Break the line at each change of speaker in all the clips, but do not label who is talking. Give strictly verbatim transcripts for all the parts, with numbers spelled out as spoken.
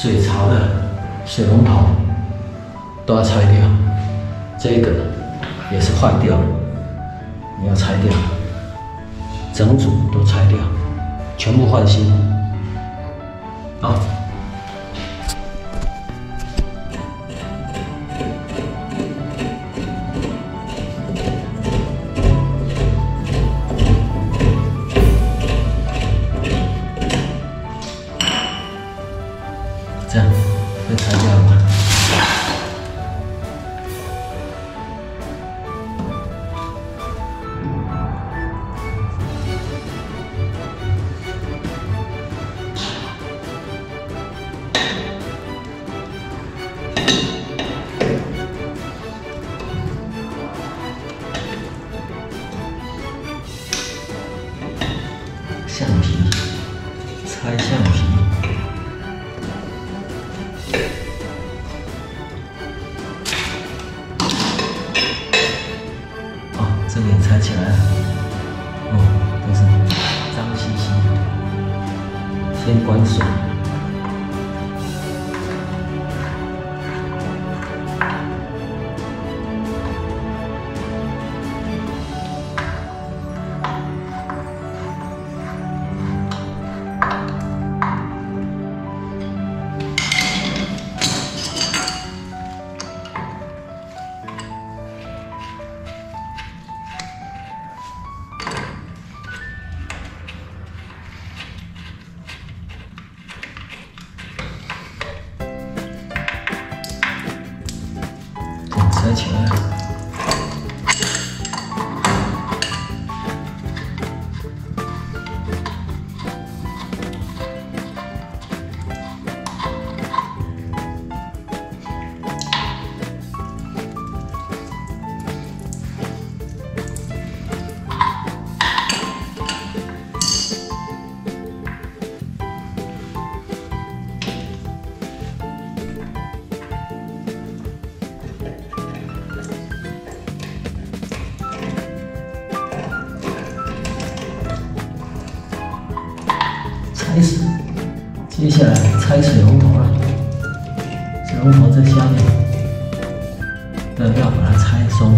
水槽的水龙头都要拆掉，这个也是坏掉了，你要拆掉，整组都拆掉，全部换新。好。 这样被拆掉了吧？橡皮，拆橡皮。 这个也拆起来了，哦，都是脏兮兮的。先关水。拆起来了。拆死，接下来拆水龙头了。水龙头这下面的要把它拆松。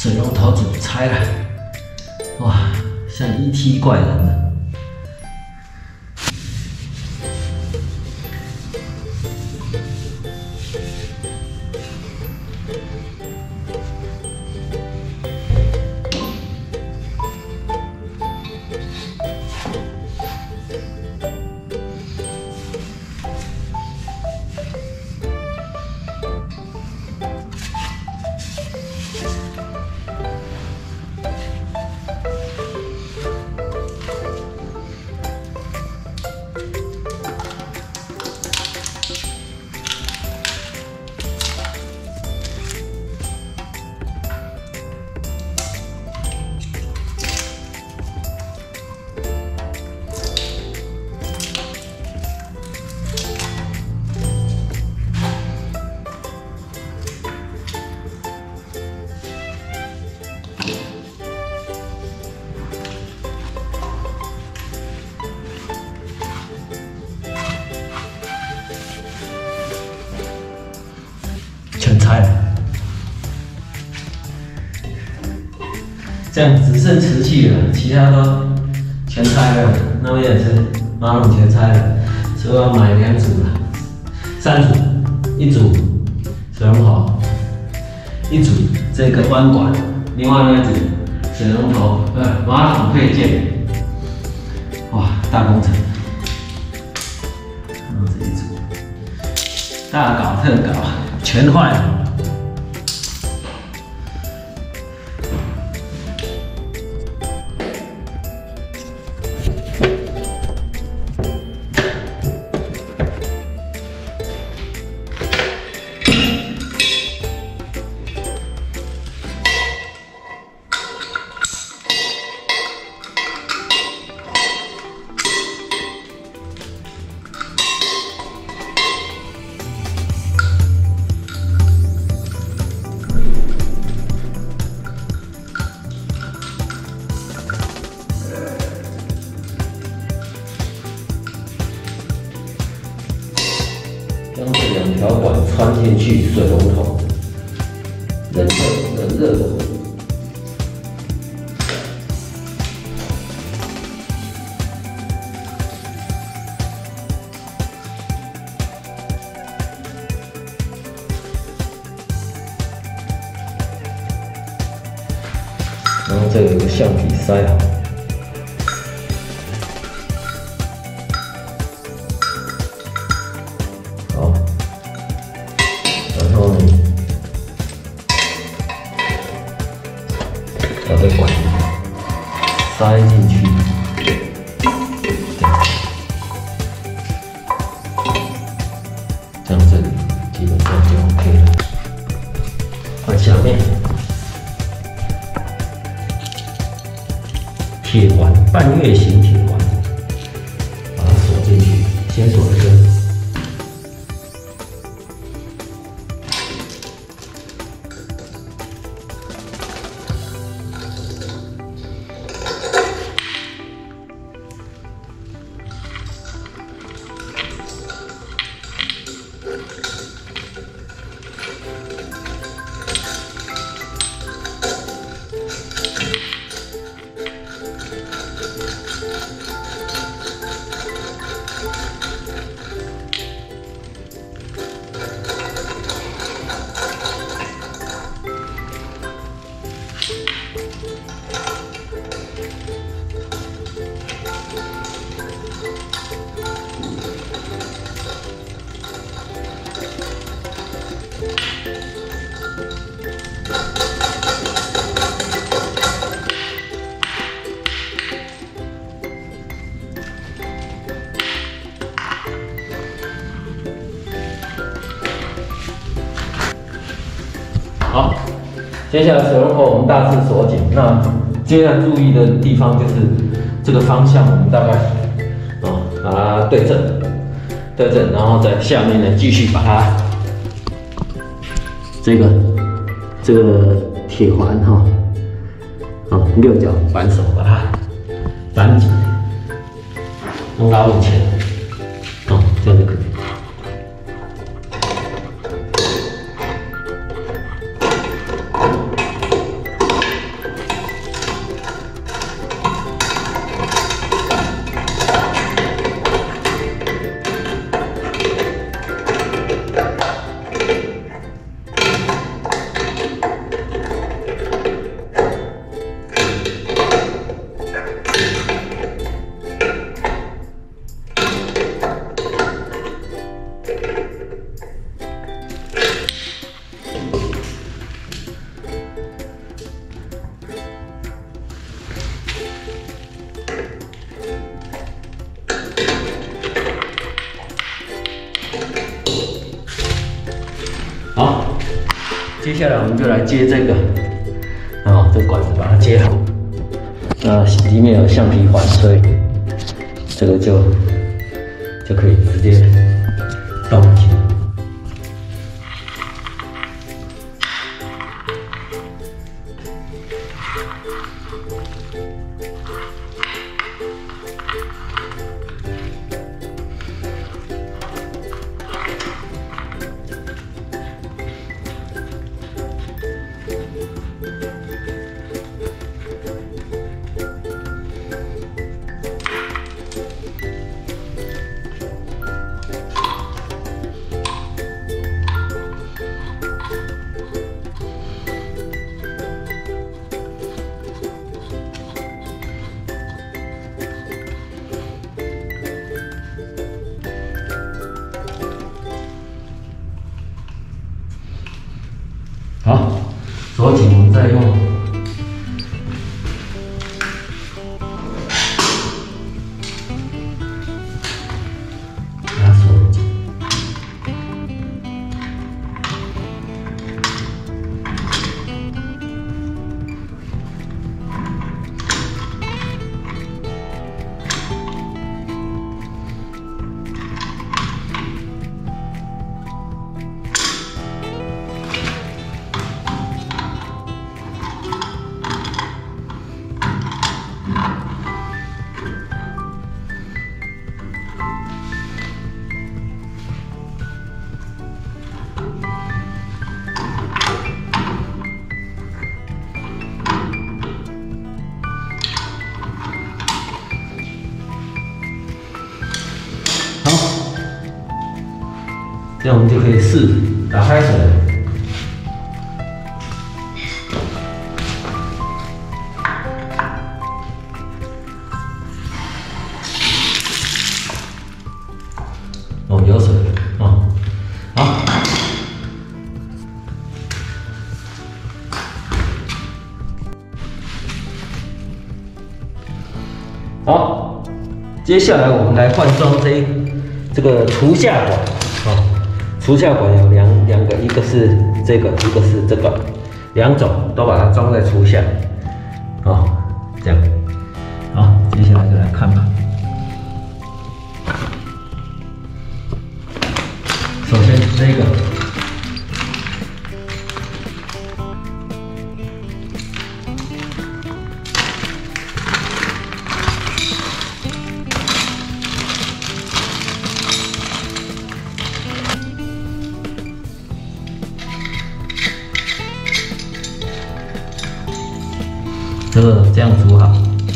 水龙头组拆了，哇，像 E T 怪人了。 全拆了，这样只剩瓷器了，其他都全拆了。那边也是马桶全拆了，所以我要买两组了，三组，一组水龙头，一组这个弯管，另外那一组水龙头呃马桶配件。哇，大工程！然后这一组大搞特搞。 全坏了，将这两条管穿进去水龙头，冷热冷热火。然后这有个橡皮塞好。 把这管塞进去，这样这里基本上就 OK 了。换下面铁环，半月形铁环，把它锁进去，先锁一根。 好，接下来水龙头我们大致锁紧。那接下来注意的地方就是这个方向，我们大概哦把它对正，对正，然后在下面呢继续把它这个这个铁环哈，哦六角扳手把它扳紧，弄拉往前，哦这样就可以。 好，接下来我们就来接这个，啊，这管子把它接好。那里面有橡皮环，所以这个就就可以直接动起来。 好，左颈我们再用拉锁。这样我们就可以试打开水。哦，有水哦，好。好，接下来我们来换装这一这个除下管哦。 除下管有两两个，一个是这个，一个是这个，两种都把它装在除下，哦，这样，好，接下来就来看吧。首先这个，这个这样煮好。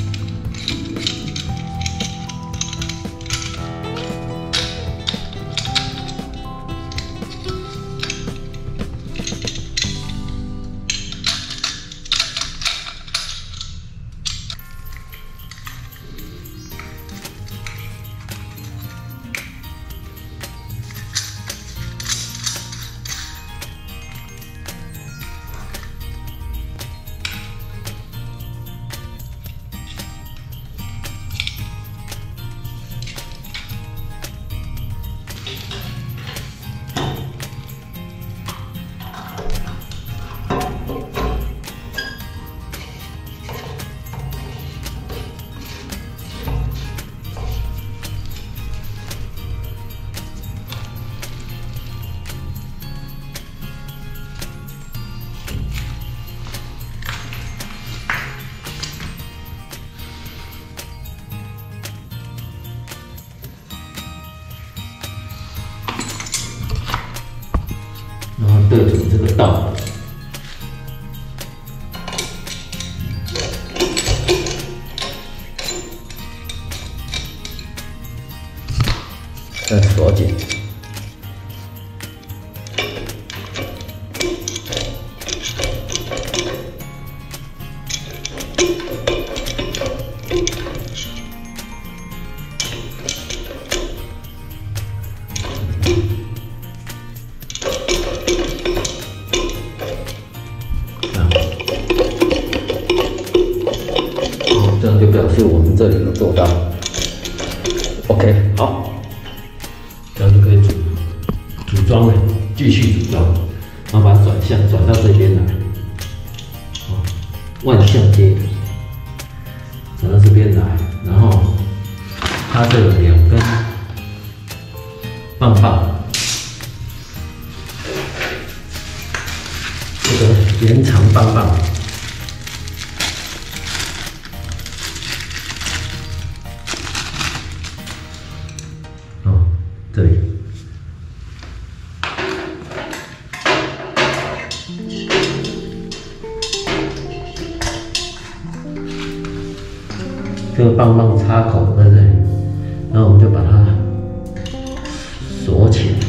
然后对准这个道，再锁紧。这样就表示我们这里有做到 ，OK， 好，这样就可以煮。 装了，继续组装，然后把它转向，转到这边来，哦，万向接的，转到这边来，然后它这两根棒棒，这个延长棒棒。 这里，这个棒棒插口在这里，然后我们就把它锁起来。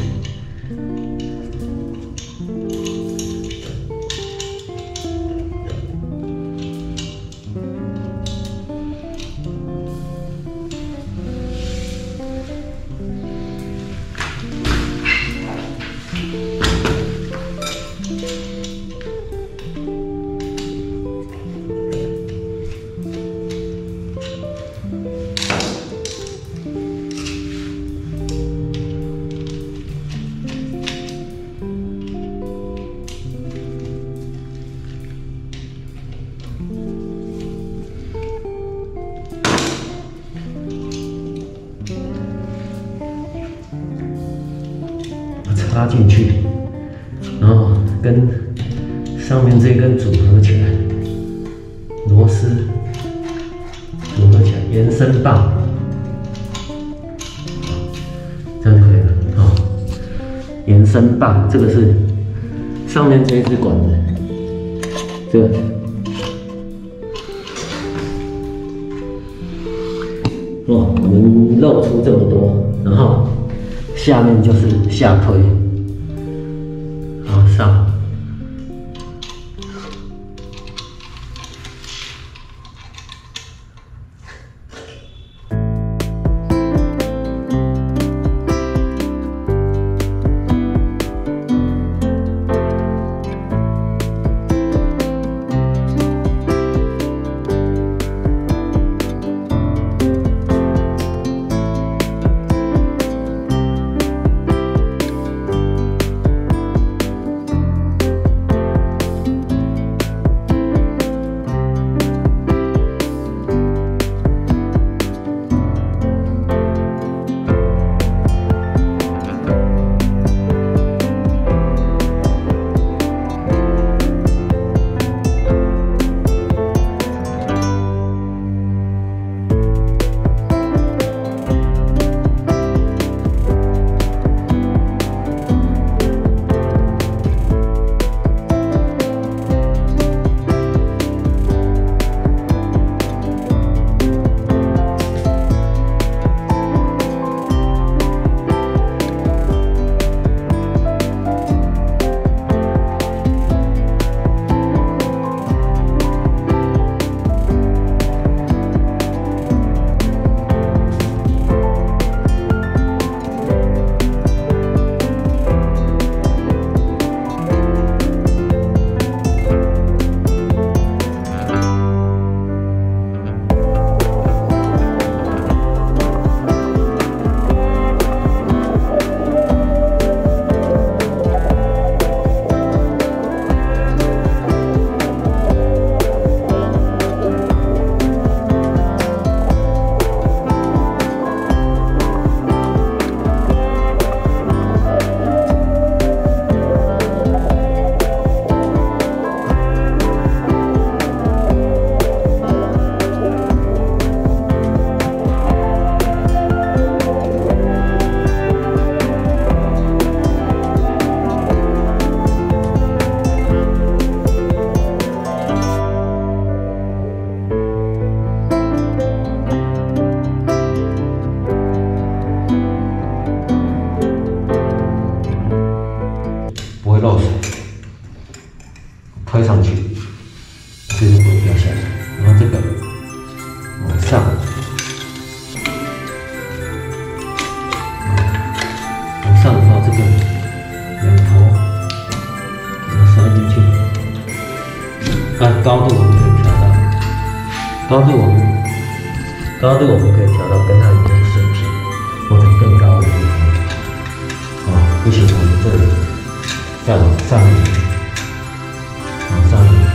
插进去，然后跟上面这根组合起来，螺丝组合起来，延伸棒，这样就可以了。好，延伸棒，这个是上面这一支管子，这个哦，我们露出这么多，然后下面就是下推。 上，漏水，推上去，这就不会掉下来。然后这个往上，往上的话，这个两头给它塞进去。按高度我们可以调到，高度我们高度我们可以调到跟它一样水平，或者更高的地方。哦。 不行，我们这里再往上一点，往上一点。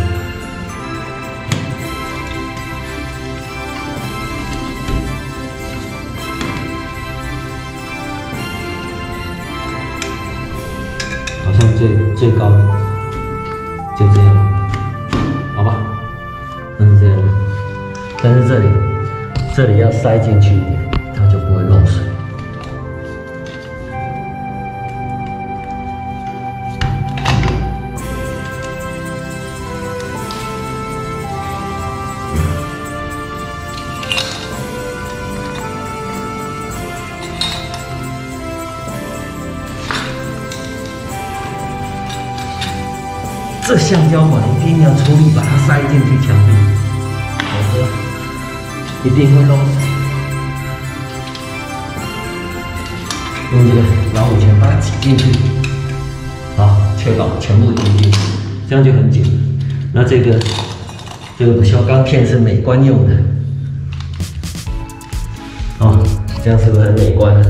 好像最最高就这样，好吧？那是这样，但是这里这里要塞进去一点，它就不会漏水。这橡胶管一定要出力把它塞进去墙壁，否则一定会漏水。用这个老虎钳把它挤进去，好，确保全部挤进去，这样就很紧了。那这个这个不锈钢片是美观用的，哦，这样是不是很美观呢？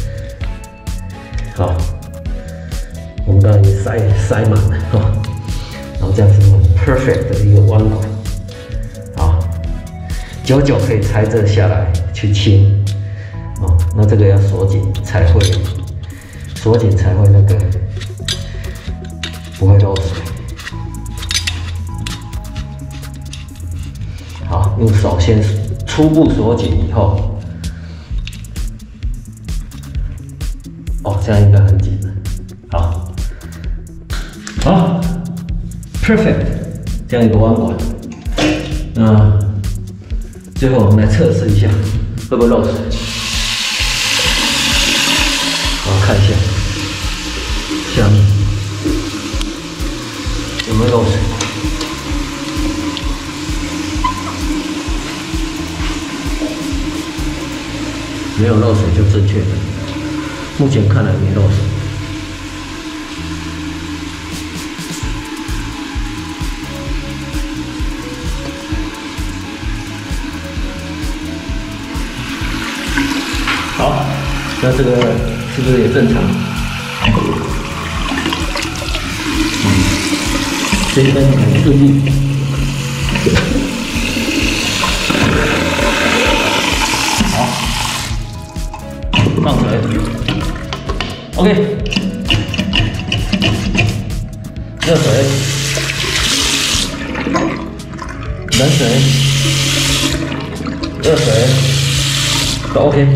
好，我们刚才已经塞塞满了，哦。然后这样是很 perfect 的一个弯管，好，久久可以拆这下来去清，哦，那这个要锁紧才会，锁紧才会那个不会漏水。好，用手先初步锁紧以后，哦，这样应该很紧了，好，好。Perfect， 这样一个弯管，那最后我们来测试一下会不会漏水。我看一下下面有没有漏水。没有漏水就正确的，目前看来没漏水。好，那这个是不是也正常？嗯，这边很顺利。好，放水。OK， 热水、冷水、热水都 OK。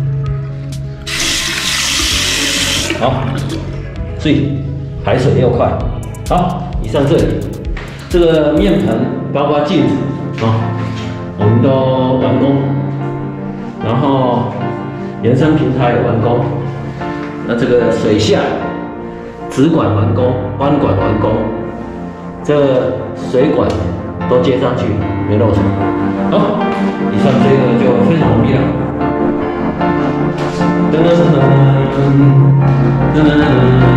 好，注意排水要快。好，以上这里这个面盆包括镜子啊，我们都完工，然后延伸平台也完工，那这个水下直管完工，弯管完工，这个水管都接上去，没漏水。好，以上这个就非常容易了。噔噔噔噔噔噔。